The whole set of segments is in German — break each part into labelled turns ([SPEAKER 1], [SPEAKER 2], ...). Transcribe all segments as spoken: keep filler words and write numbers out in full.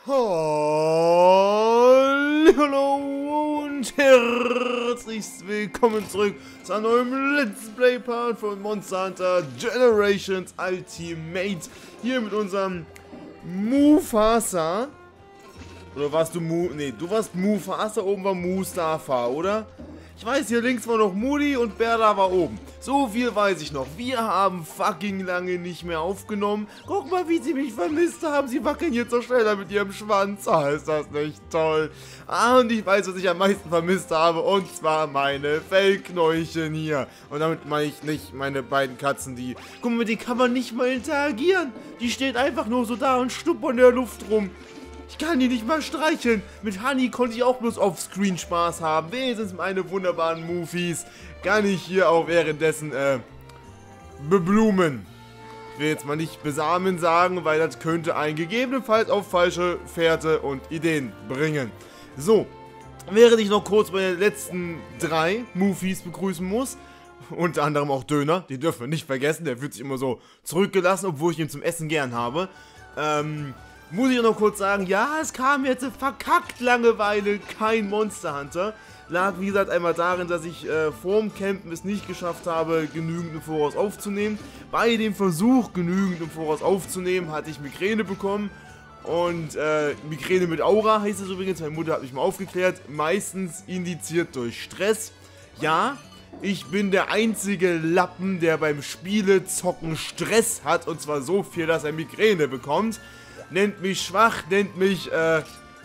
[SPEAKER 1] Hallo und herzlich willkommen zurück zu einem neuen Let's Play Part von Monster Hunter Generations Ultimate. Hier mit unserem Mufasa. Oder warst du Mu... Ne, du warst Mufasa, oben war Mustafa, oder? Ich weiß, hier links war noch Moody und Berla war oben. So viel weiß ich noch. Wir haben fucking lange nicht mehr aufgenommen. Guck mal, wie sie mich vermisst haben. Sie wackeln hier so schneller mit ihrem Schwanz. Ah, ist das nicht toll. Ah, und ich weiß, was ich am meisten vermisst habe. Und zwar meine Fellknäulchen hier. Und damit meine ich nicht meine beiden Katzen, die... Guck mal, mit denen kann man nicht mal interagieren. Die steht einfach nur so da und schnuppert in der Luft rum. Ich kann die nicht mal streicheln. Mit Honey konnte ich auch bloß offscreen Spaß haben. Wenigstens meine wunderbaren Movies kann ich hier auch währenddessen äh, beblumen. Ich will jetzt mal nicht besamen sagen, weil das könnte einen gegebenenfalls auf falsche Fährte und Ideen bringen. So, während ich noch kurz bei den letzten drei Movies begrüßen muss, unter anderem auch Döner, den dürfen wir nicht vergessen, der fühlt sich immer so zurückgelassen, obwohl ich ihn zum Essen gern habe. Ähm... Muss ich noch kurz sagen, ja, es kam jetzt verkackt Langeweile, kein Monster Hunter. Lag, wie gesagt, einmal darin, dass ich äh, vorm Campen es nicht geschafft habe, genügend im Voraus aufzunehmen. Bei dem Versuch, genügend im Voraus aufzunehmen, hatte ich Migräne bekommen. Und äh, Migräne mit Aura heißt es übrigens, meine Mutter hat mich mal aufgeklärt, meistens indiziert durch Stress. Ja, ich bin der einzige Lappen, der beim Spielezocken Stress hat, und zwar so viel, dass er Migräne bekommt. Nennt mich schwach, nennt mich, äh,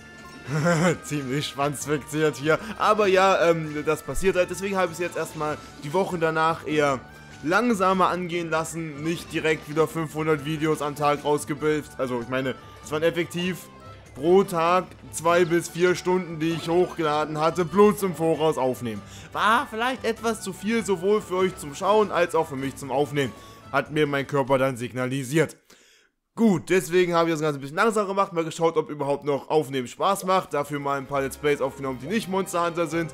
[SPEAKER 1] ziemlich schwanzfixiert hier. Aber ja, ähm, das passiert halt. Deswegen habe ich es jetzt erstmal die Wochen danach eher langsamer angehen lassen. Nicht direkt wieder fünfhundert Videos am Tag rausgebildet. Also, ich meine, es waren effektiv pro Tag zwei bis vier Stunden, die ich hochgeladen hatte, plus im Voraus aufnehmen. War vielleicht etwas zu viel, sowohl für euch zum Schauen, als auch für mich zum Aufnehmen. Hat mir mein Körper dann signalisiert. Gut, deswegen habe ich das Ganze ein bisschen langsamer gemacht, mal geschaut, ob überhaupt noch Aufnehmen Spaß macht. Dafür mal ein paar Let's Plays aufgenommen, die nicht Monster Hunter sind.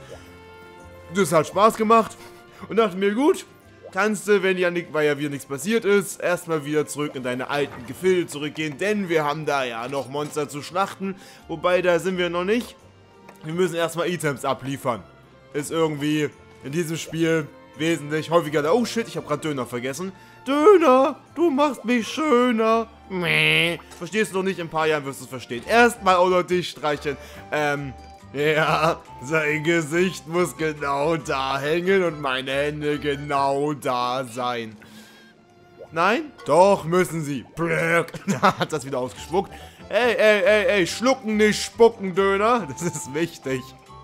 [SPEAKER 1] Das hat Spaß gemacht und dachte mir, gut, kannst du, wenn ja nicht, weil ja wieder nichts passiert ist, erstmal wieder zurück in deine alten Gefilde zurückgehen, denn wir haben da ja noch Monster zu schlachten, wobei da sind wir noch nicht. Wir müssen erstmal Items abliefern. Ist irgendwie in diesem Spiel wesentlich häufiger da. Oh shit, ich habe gerade Döner vergessen. Döner, du machst mich schöner. Mäh. Verstehst du noch nicht? In ein paar Jahren wirst du es verstehen. Erstmal auch noch dich streicheln. Ähm, ja, sein Gesicht muss genau da hängen und meine Hände genau da sein. Nein? Doch, müssen sie. Blöck. Hat das wieder ausgespuckt. Ey, ey, ey, ey, schlucken nicht spucken, Döner. Das ist wichtig.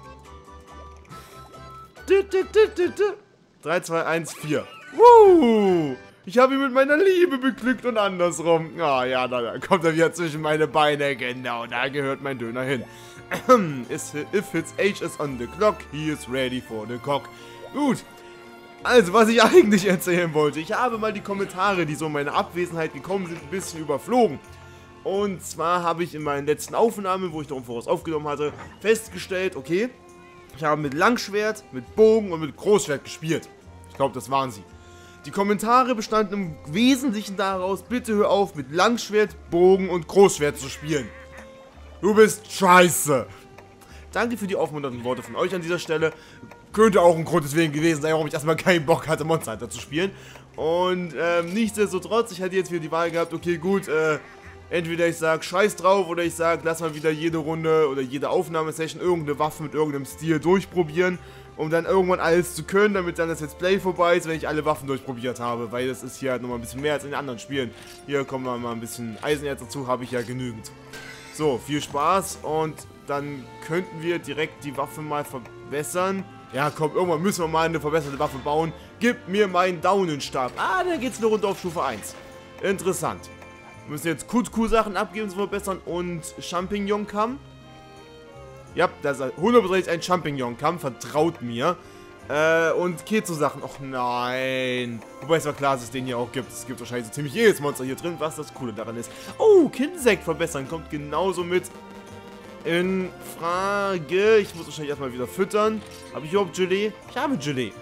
[SPEAKER 1] drei, zwei, eins, vier. Woo! Ich habe ihn mit meiner Liebe beglückt und andersrum. Ah ja, da, da kommt er wieder zwischen meine Beine. Genau, da gehört mein Döner hin. If his age is on the clock, he is ready for the cock. Gut. Also, was ich eigentlich erzählen wollte. Ich habe mal die Kommentare, die so in meiner Abwesenheit gekommen sind, ein bisschen überflogen. Und zwar habe ich in meinen letzten Aufnahmen, wo ich darum voraus aufgenommen hatte, festgestellt, okay, ich habe mit Langschwert, mit Bogen und mit Großschwert gespielt. Ich glaube, das waren sie. Die Kommentare bestanden im Wesentlichen daraus, bitte hör auf mit Langschwert, Bogen und Großschwert zu spielen. Du bist scheiße. Danke für die aufmunternden Worte von euch an dieser Stelle. Könnte auch ein Grund deswegen gewesen sein, warum ich erstmal keinen Bock hatte, Monster Hunter zu spielen. Und ähm, nichtsdestotrotz, ich hatte jetzt wieder die Wahl gehabt, okay gut, äh, entweder ich sag scheiß drauf oder ich sag, lass mal wieder jede Runde oder jede Aufnahmesession irgendeine Waffe mit irgendeinem Stil durchprobieren. Um dann irgendwann alles zu können, damit dann das Let's Play vorbei ist, wenn ich alle Waffen durchprobiert habe. Weil das ist hier halt nochmal ein bisschen mehr als in den anderen Spielen. Hier kommen wir mal ein bisschen Eisenerz dazu, habe ich ja genügend. So, viel Spaß und dann könnten wir direkt die Waffe mal verbessern. Ja komm, irgendwann müssen wir mal eine verbesserte Waffe bauen. Gib mir meinen Daunenstab. Ah, da geht's nur runter auf Stufe eins. Interessant. Wir müssen jetzt Kutku-Sachen abgeben, zu verbessern und Champignon-Kamm. Ja, das ist hundertprozentig ein Champignon-Kamm, vertraut mir. Äh, und Kezo-Sachen. Och nein. Wobei es war klar, dass es den hier auch gibt. Es gibt wahrscheinlich so ziemlich jedes Monster hier drin, was das Coole daran ist. Oh, Kinsekt verbessern kommt genauso mit in Frage. Ich muss wahrscheinlich erstmal wieder füttern. Habe ich überhaupt Gelee? Ich habe Gelee.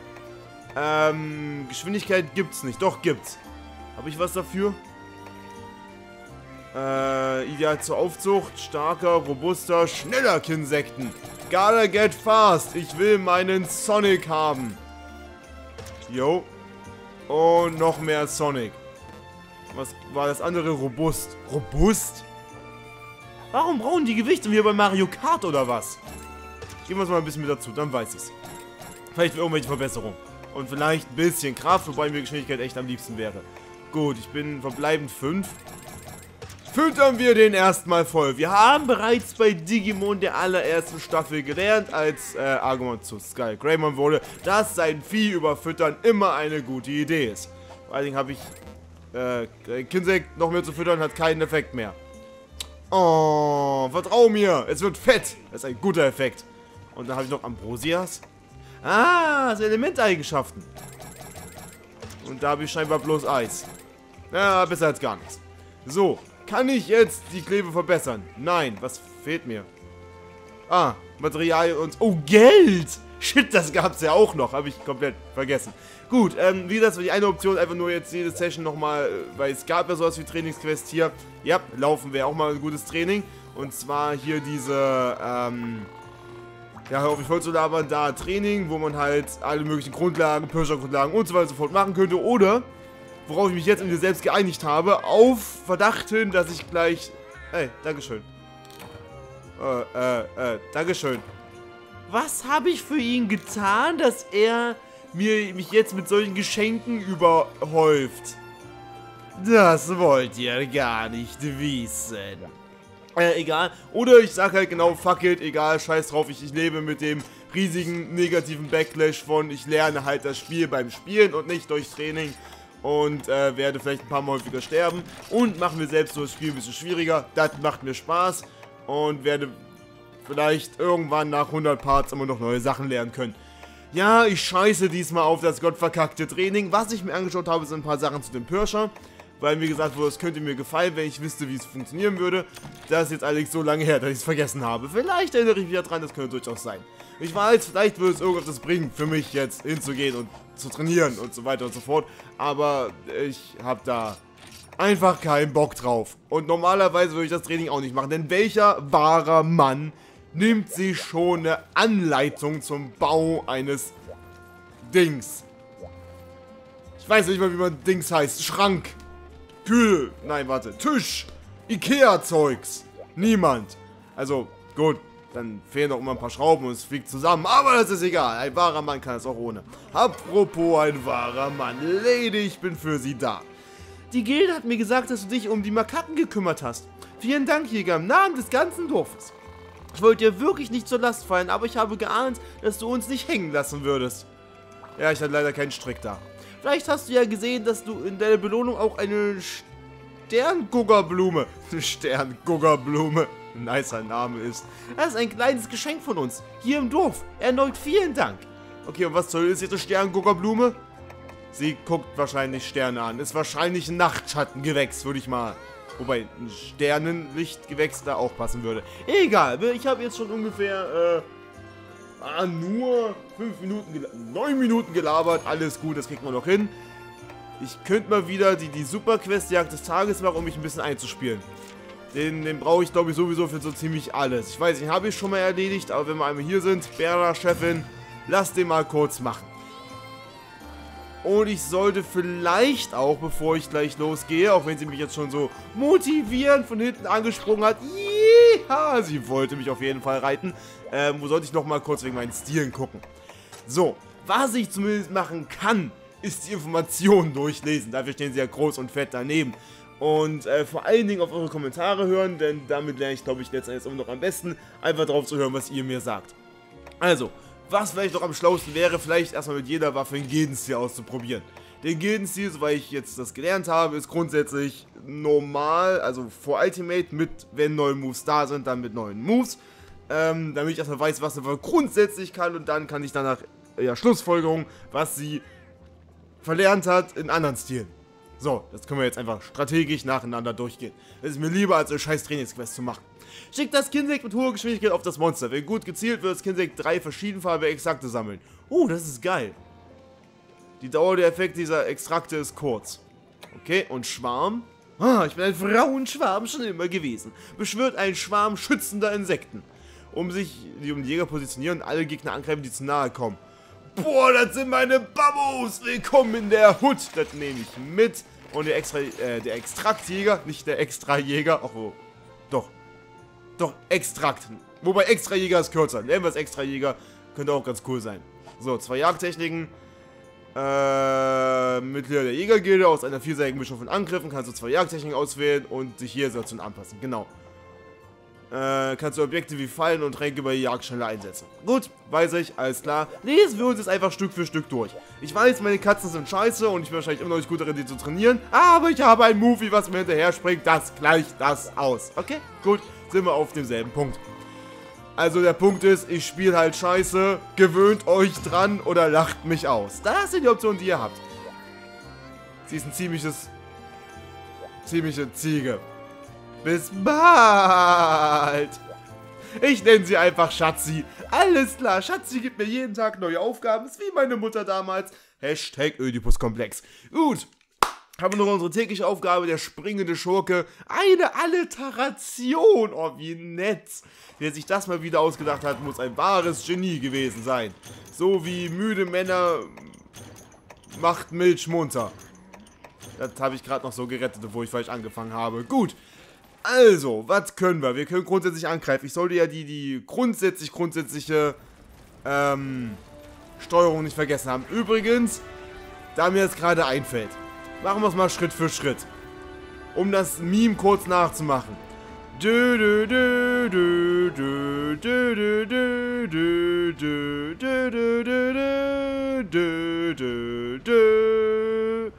[SPEAKER 1] Ähm, Geschwindigkeit gibt's nicht. Doch, gibt's. Habe ich was dafür? Äh, ideal zur Aufzucht. Starker, robuster, schneller Kinsekten. Gotta get fast. Ich will meinen Sonic haben. Jo. Und noch mehr Sonic. Was war das andere? Robust. Robust? Warum brauchen die Gewichte wie bei Mario Kart oder was? Gehen wir uns mal ein bisschen mit dazu, dann weiß ich's. Vielleicht irgendwelche Verbesserungen. Und vielleicht ein bisschen Kraft, wobei mir Geschwindigkeit echt am liebsten wäre. Gut, ich bin verbleibend fünf. Füttern wir den erstmal voll. Wir haben bereits bei Digimon der allerersten Staffel gelernt, als äh, Agumon zu Sky Greymon wurde, dass sein Vieh überfüttern immer eine gute Idee ist. Vor allen Dingen habe ich äh, Kinsek noch mehr zu füttern, hat keinen Effekt mehr. Oh, vertrau mir, es wird fett. Das ist ein guter Effekt. Und dann habe ich noch Ambrosias. Ah, so Elementeigenschaften. Und da habe ich scheinbar bloß Eis. Ja, besser als gar nichts. So, kann ich jetzt die Klebe verbessern? Nein, was fehlt mir? Ah, Material und... Oh, Geld! Shit, das gab es ja auch noch. Habe ich komplett vergessen. Gut, ähm, wie gesagt, war die eine Option einfach nur jetzt jede Session nochmal, weil es gab ja sowas wie Trainingsquest hier. Ja, laufen wäre auch mal ein gutes Training. Und zwar hier diese, ähm... ja, hör auf mich voll zu labern, da Training, wo man halt alle möglichen Grundlagen, Pirscher-Grundlagen und so weiter und so fort machen könnte. Oder, worauf ich mich jetzt mit mir selbst geeinigt habe, auf Verdacht hin, dass ich gleich... Ey, Dankeschön. Äh, äh, äh, Dankeschön. Was habe ich für ihn getan, dass er mir mich jetzt mit solchen Geschenken überhäuft? Das wollt ihr gar nicht wissen. Äh, egal. Oder ich sag halt genau, fuck it, egal, scheiß drauf, ich, ich lebe mit dem riesigen negativen Backlash von, ich lerne halt das Spiel beim Spielen und nicht durch Training und äh, werde vielleicht ein paar Mal häufiger sterben und machen mir selbst so das Spiel ein bisschen schwieriger, das macht mir Spaß und werde vielleicht irgendwann nach hundert Parts immer noch neue Sachen lernen können. Ja, ich scheiße diesmal auf das gottverkackte Training. Was ich mir angeschaut habe, sind ein paar Sachen zu dem Pirscher. Weil mir gesagt wurde, es könnte mir gefallen, wenn ich wüsste, wie es funktionieren würde. Das ist jetzt allerdings so lange her, dass ich es vergessen habe. Vielleicht erinnere ich mich wieder dran, das könnte durchaus sein. Ich weiß, vielleicht würde es irgendwas bringen, für mich jetzt hinzugehen und zu trainieren und so weiter und so fort. Aber ich habe da einfach keinen Bock drauf. Und normalerweise würde ich das Training auch nicht machen. Denn welcher wahrer Mann nimmt sich schon eine Anleitung zum Bau eines Dings? Ich weiß nicht mal, wie man Dings heißt. Schrank. Kühl, nein, warte, Tisch, Ikea-Zeugs, niemand. Also, gut, dann fehlen noch immer ein paar Schrauben und es fliegt zusammen, aber das ist egal, ein wahrer Mann kann es auch ohne. Apropos ein wahrer Mann, Lady, ich bin für Sie da. Die Gilde hat mir gesagt, dass du dich um die Makaken gekümmert hast. Vielen Dank, Jäger, im Namen des ganzen Dorfes. Ich wollte dir wirklich nicht zur Last fallen, aber ich habe geahnt, dass du uns nicht hängen lassen würdest. Ja, ich hatte leider keinen Strick da. Vielleicht hast du ja gesehen, dass du in deiner Belohnung auch eine Sternguggerblume, eine Sternguggerblume, ein nicer Name ist. Das ist ein kleines Geschenk von uns, hier im Dorf. Erneut vielen Dank. Okay, und was soll ist jetzt eine Sternguggerblume? Sie guckt wahrscheinlich Sterne an. Ist wahrscheinlich ein Nachtschattengewächs, würde ich mal. Wobei ein Sternenlichtgewächs da auch passen würde. Egal, ich habe jetzt schon ungefähr... Äh, Ah, nur fünf Minuten, neun Minuten gelabert, alles gut, das kriegt man noch hin. Ich könnte mal wieder die, die Super-Quest-Jagd des Tages machen, um mich ein bisschen einzuspielen. Den, den brauche ich, glaube ich, sowieso für so ziemlich alles. Ich weiß, den habe ich schon mal erledigt, aber wenn wir einmal hier sind, Bera-Chefin, lass den mal kurz machen. Und ich sollte vielleicht auch, bevor ich gleich losgehe, auch wenn sie mich jetzt schon so motivierend von hinten angesprungen hat, ja, sie wollte mich auf jeden Fall reiten, ähm, wo sollte ich noch mal kurz wegen meinen Stilen gucken. So, was ich zumindest machen kann, ist die Informationen durchlesen. Dafür stehen sie ja groß und fett daneben. Und äh, vor allen Dingen auf eure Kommentare hören, denn damit lerne ich, glaube ich, letztendlich immer noch am besten, einfach drauf zu hören, was ihr mir sagt. Also, was vielleicht noch am schlausten wäre, vielleicht erstmal mit jeder Waffe einen Gildenstil auszuprobieren. Der Gildenstil, soweit ich jetzt das gelernt habe, ist grundsätzlich normal, also vor Ultimate mit, wenn neue Moves da sind, dann mit neuen Moves. Ähm, damit ich erstmal weiß, was sie grundsätzlich kann und dann kann ich danach, ja, Schlussfolgerung, was sie verlernt hat in anderen Stilen. So, das können wir jetzt einfach strategisch nacheinander durchgehen. Das ist mir lieber, als eine scheiß Trainingsquest zu machen. Schickt das Kinsek mit hoher Geschwindigkeit auf das Monster. Wenn gut gezielt wird, das Kinsek drei verschiedenfarbige Extrakte sammeln. Oh, das ist geil. Die Dauer der Effekte dieser Extrakte ist kurz. Okay, und Schwarm. Ah, ich bin ein Frauenschwarm schon immer gewesen. Beschwört einen Schwarm schützender Insekten. Um sich, die um die Jäger positionieren und alle Gegner angreifen, die zu nahe kommen. Boah, das sind meine Babos! Willkommen in der Hut! Das nehme ich mit. Und der, Extra, äh, der Extraktjäger, nicht der Extrajäger. Ach, oh. Doch. Doch, Extrakt. Wobei Extrajäger ist kürzer. Nennen wir es Extrajäger. Könnte auch ganz cool sein. So, zwei Jagdtechniken. Äh, Mitglieder der Jägergilde aus einer vielseitigen Mischung von Angriffen. Kannst du zwei Jagdtechniken auswählen und sich hier Situation anpassen. Genau. Äh, kannst du Objekte wie Fallen und Tränke bei Jagd schneller einsetzen. Gut, weiß ich, alles klar. Lesen wir uns jetzt einfach Stück für Stück durch. Ich weiß, meine Katzen sind scheiße und ich bin wahrscheinlich immer noch nicht gut darin, die zu trainieren. Aber ich habe ein Movie, was mir hinterher springt. Das gleicht das aus. Okay, gut, sind wir auf demselben Punkt. Also der Punkt ist, ich spiele halt scheiße. Gewöhnt euch dran oder lacht mich aus. Das sind die Optionen, die ihr habt. Sie ist ein ziemliches... ziemliche Ziege. Bis bald. Ich nenne sie einfach Schatzi. Alles klar, Schatzi gibt mir jeden Tag neue Aufgaben. Ist wie meine Mutter damals. Hashtag Ödipus-Komplex. Gut. Haben wir noch unsere tägliche Aufgabe, der springende Schurke. Eine Alliteration. Oh, wie nett. Wer sich das mal wieder ausgedacht hat, muss ein wahres Genie gewesen sein. So wie müde Männer macht Milch munter. Das habe ich gerade noch so gerettet, obwohl ich falsch angefangen habe. Gut. Also, was können wir? Wir können grundsätzlich angreifen. Ich sollte ja die, die grundsätzlich, grundsätzliche ähm, Steuerung nicht vergessen haben. Übrigens, da mir das gerade einfällt, machen wir es mal Schritt für Schritt. Um das Meme kurz nachzumachen. Du, du, du, du, du, du, du, du, du, du, du, du, du, du, du, du.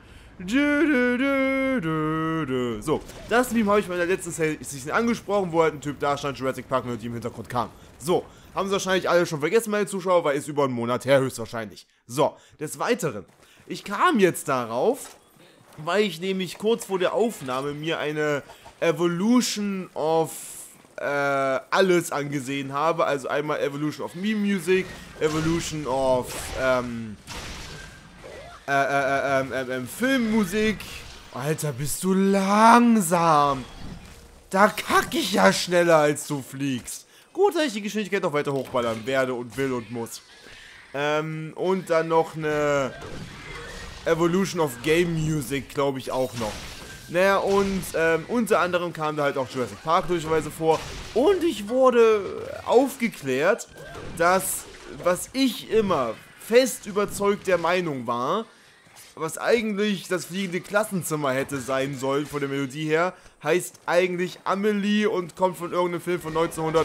[SPEAKER 1] So, das Meme habe ich bei der letzten Session angesprochen, wo halt ein Typ da stand, Jurassic Park Melodie im Hintergrund kam. So, haben sie wahrscheinlich alle schon vergessen, meine Zuschauer, weil ist über einen Monat her höchstwahrscheinlich. So, des Weiteren, ich kam jetzt darauf, weil ich nämlich kurz vor der Aufnahme mir eine Evolution of äh, alles angesehen habe. Also einmal Evolution of Meme Music, Evolution of ähm, Äh, äh, ähm, ähm, ähm, Filmmusik. Alter, bist du langsam. Da kacke ich ja schneller, als du fliegst. Gut, dass ich die Geschwindigkeit noch weiter hochballern werde und will und muss. Ähm, und dann noch eine Evolution of Game Music, glaube ich, auch noch. Naja, und ähm, unter anderem kam da halt auch Jurassic Park durchweise vor. Und ich wurde aufgeklärt, dass, was ich immer fest überzeugt der Meinung war, was eigentlich das fliegende Klassenzimmer hätte sein sollen, von der Melodie her, heißt eigentlich Amelie und kommt von irgendeinem Film von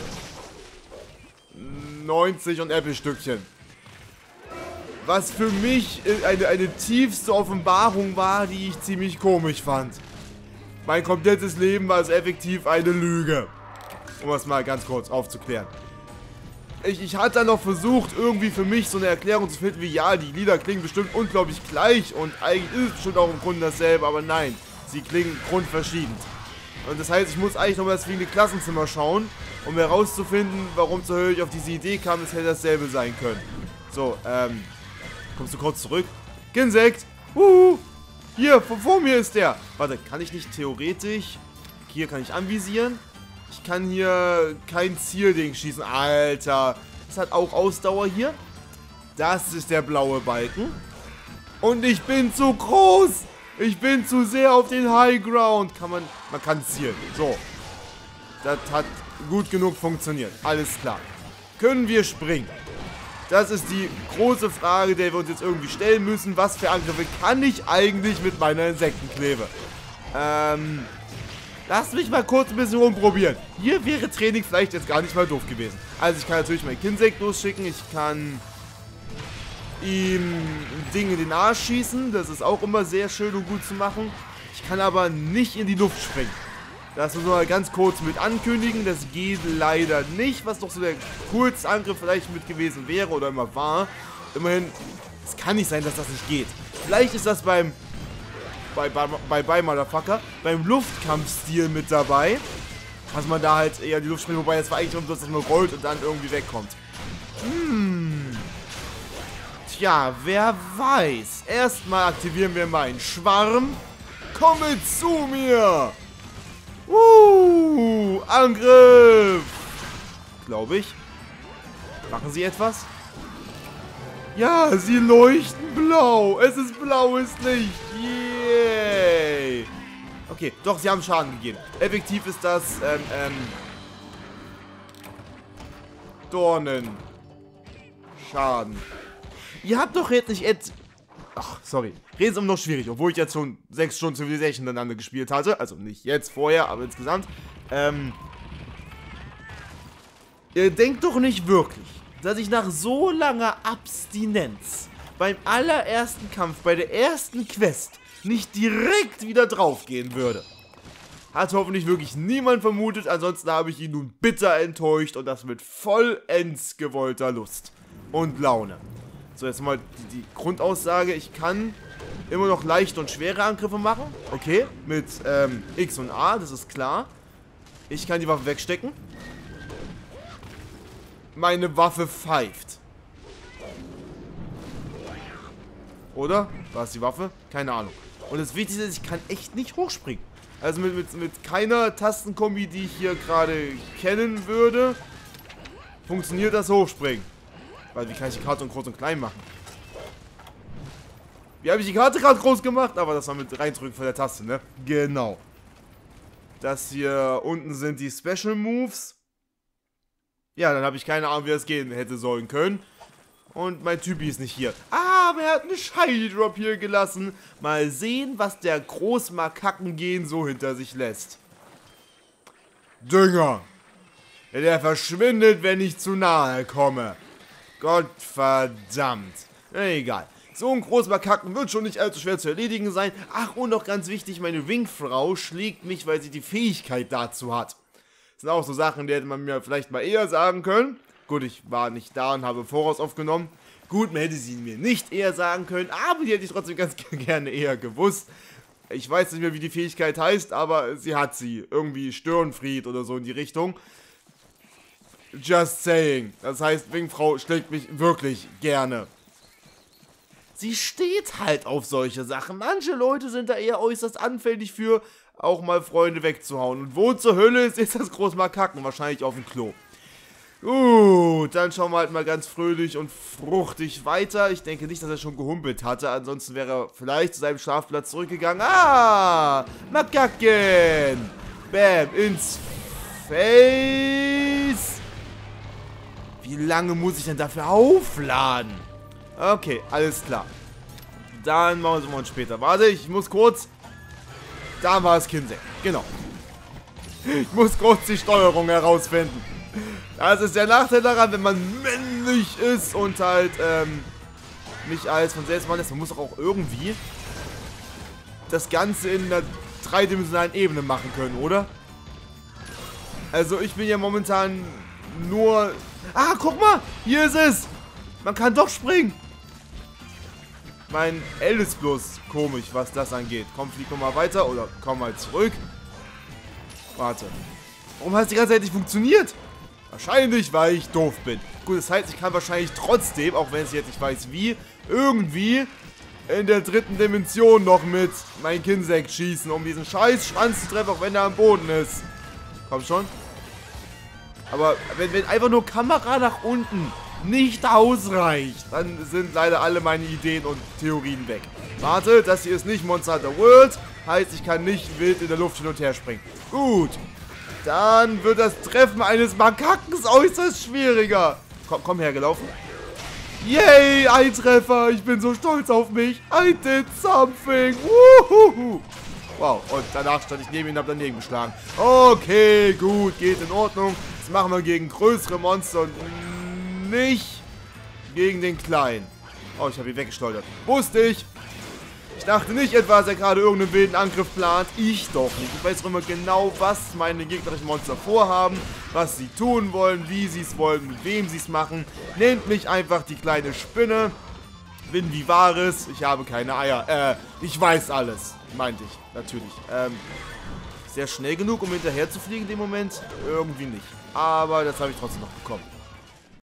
[SPEAKER 1] neunzehnhundertneunzig und Apple-Stückchen. Was für mich eine, eine tiefste Offenbarung war, die ich ziemlich komisch fand. Mein komplettes Leben war also effektiv eine Lüge. Um das mal ganz kurz aufzuklären. Ich, ich hatte dann noch versucht, irgendwie für mich so eine Erklärung zu finden, wie ja, die Lieder klingen bestimmt unglaublich gleich und eigentlich ist es bestimmt auch im Grunde dasselbe, aber nein, sie klingen grundverschieden. Und das heißt, ich muss eigentlich nochmal das fliegende Klassenzimmer schauen, um herauszufinden, warum zur Hölle ich auf diese Idee kam, es hätte dasselbe sein können. So, ähm, kommst du kurz zurück? Ginsekt! Wuhu! Hier, vor, vor mir ist der! Warte, kann ich nicht theoretisch... Hier kann ich anvisieren. Ich kann hier kein Zielding schießen. Alter. Das hat auch Ausdauer hier. Das ist der blaue Balken. Und ich bin zu groß. Ich bin zu sehr auf den High Ground. Kann man... Man kann zielen. So. Das hat gut genug funktioniert. Alles klar. Können wir springen? Das ist die große Frage, der wir uns jetzt irgendwie stellen müssen. Was für Angriffe kann ich eigentlich mit meiner Insektenklebe? Ähm... Lass mich mal kurz ein bisschen rumprobieren. Hier wäre Training vielleicht jetzt gar nicht mal doof gewesen. Also ich kann natürlich meinen Kinsekt losschicken. Ich kann ihm Dinge in den Arsch schießen. Das ist auch immer sehr schön und gut zu machen. Ich kann aber nicht in die Luft springen. Das muss man mal ganz kurz mit ankündigen. Das geht leider nicht. Was doch so der coolste Angriff vielleicht mit gewesen wäre oder immer war. Immerhin, es kann nicht sein, dass das nicht geht. Vielleicht ist das beim... Bei, bei, bei, bei Motherfucker, beim Luftkampfstil mit dabei, dass man da halt eher die Luft spielt, wobei es war eigentlich nur, dass es nur rollt und dann irgendwie wegkommt. Hm. Tja, wer weiß. Erstmal aktivieren wir meinen Schwarm. komme zu mir. Uh, Angriff. Glaube ich. Machen sie etwas? Ja, sie leuchten blau. Es ist blaues Licht. Yay. Okay, doch, sie haben Schaden gegeben. Effektiv ist das, ähm, ähm... Dornen. Schaden. Ihr habt doch jetzt nicht et... Ach, sorry. Reden ist immer noch schwierig, obwohl ich jetzt schon sechs Stunden Civilization miteinander gespielt hatte. Also nicht jetzt, vorher, aber insgesamt. Ähm... Ihr denkt doch nicht wirklich, dass ich nach so langer Abstinenz beim allerersten Kampf, bei der ersten Quest, nicht direkt wieder draufgehen würde. Hat hoffentlich wirklich niemand vermutet, ansonsten habe ich ihn nun bitter enttäuscht und das mit vollends gewollter Lust und Laune. So, jetzt mal die, die Grundaussage, ich kann immer noch leichte und schwere Angriffe machen. Okay, mit ähm, X und A, das ist klar. Ich kann die Waffe wegstecken. Meine Waffe pfeift. Oder? War es die Waffe? Keine Ahnung. Und das Wichtigste ist, ich kann echt nicht hochspringen. Also mit, mit, mit keiner Tastenkombi, die ich hier gerade kennen würde, funktioniert das Hochspringen. Weil wie kann ich die Karte groß und klein machen? Wie habe ich die Karte gerade groß gemacht? Aber das war mit reindrücken von der Taste, ne? Genau. Das hier unten sind die Special Moves. Ja, dann habe ich keine Ahnung, wie das gehen hätte sollen können. Und mein Typi ist nicht hier. Ah, aber er hat einen Shiny Drop hier gelassen. Mal sehen, was der Großmakaken-Gen so hinter sich lässt. Dünger. Ja, der verschwindet, wenn ich zu nahe komme. Gottverdammt. Egal. So ein Großmakaken wird schon nicht allzu schwer zu erledigen sein. Ach, und noch ganz wichtig, meine Wingfrau schlägt mich, weil sie die Fähigkeit dazu hat. Das sind auch so Sachen, die hätte man mir vielleicht mal eher sagen können. Gut, ich war nicht da und habe voraus aufgenommen. Gut, man hätte sie mir nicht eher sagen können, aber die hätte ich trotzdem ganz gerne eher gewusst. Ich weiß nicht mehr, wie die Fähigkeit heißt, aber sie hat sie. Irgendwie Störenfried oder so in die Richtung. Just saying. Das heißt, Wingfrau schlägt mich wirklich gerne. Sie steht halt auf solche Sachen. Manche Leute sind da eher äußerst anfällig für, auch mal Freunde wegzuhauen. Und wo zur Hölle ist, ist das Großmakaken? Wahrscheinlich auf dem Klo. Gut, dann schauen wir halt mal ganz fröhlich und fruchtig weiter. Ich denke nicht, dass er schon gehumpelt hatte. Ansonsten wäre er vielleicht zu seinem Schlafplatz zurückgegangen. Ah, Makaken. Bam, ins Face. Wie lange muss ich denn dafür aufladen? Okay, alles klar. Dann machen wir es mal später. Warte, ich muss kurz... Da war es Kinsey. Genau. Ich muss kurz die Steuerung herausfinden. Das ist der Nachteil daran, wenn man männlich ist und halt ähm, nicht alles von selbst machen lässt. Man muss auch irgendwie das Ganze in einer dreidimensionalen Ebene machen können, oder? Also ich bin ja momentan nur... Ah, guck mal! Hier ist es! Man kann doch springen! Mein L ist bloß komisch, was das angeht. Komm, flieg nochmal weiter oder komm mal zurück. Warte. Warum hat es die ganze Zeit nicht funktioniert? Wahrscheinlich, weil ich doof bin. Gut, das heißt, ich kann wahrscheinlich trotzdem, auch wenn ich jetzt nicht weiß wie, irgendwie in der dritten Dimension noch mit meinem Kinsect schießen, um diesen scheiß Schwanz zu treffen, auch wenn er am Boden ist. Komm schon. Aber wenn, wenn einfach nur Kamera nach unten nicht ausreicht, dann sind leider alle meine Ideen und Theorien weg. Warte, das hier ist nicht Monster Hunter World, heißt, ich kann nicht wild in der Luft hin und her springen. Gut. Dann wird das Treffen eines Makakens äußerst schwieriger. Komm, komm hergelaufen. Yay, ein Treffer. Ich bin so stolz auf mich. I did something. Woohoo. Wow, und danach stand ich neben ihn und habe daneben geschlagen. Okay, gut, geht in Ordnung. Das machen wir gegen größere Monster und nicht gegen den kleinen. Oh, ich habe ihn weggeschleudert. Wusste ich. Ich dachte nicht etwa, dass er gerade irgendeinen wilden Angriff plant. Ich doch nicht. Ich weiß immer genau, was meine gegnerischen Monster vorhaben, was sie tun wollen, wie sie es wollen, mit wem sie es machen. Nennt mich einfach die kleine Spinne. Bin wie Wahres. Ich habe keine Eier. Äh, ich weiß alles. Meinte ich. Natürlich. Ähm, sehr schnell genug, um hinterher zu fliegen in dem Moment? Irgendwie nicht. Aber das habe ich trotzdem noch bekommen.